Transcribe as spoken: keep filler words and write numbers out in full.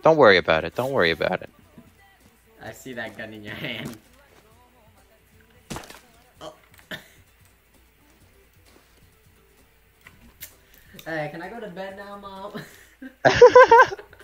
Don't worry about it. Don't worry about it. I see that gun in your hand. Oh. Hey, can I go to bed now, Mom?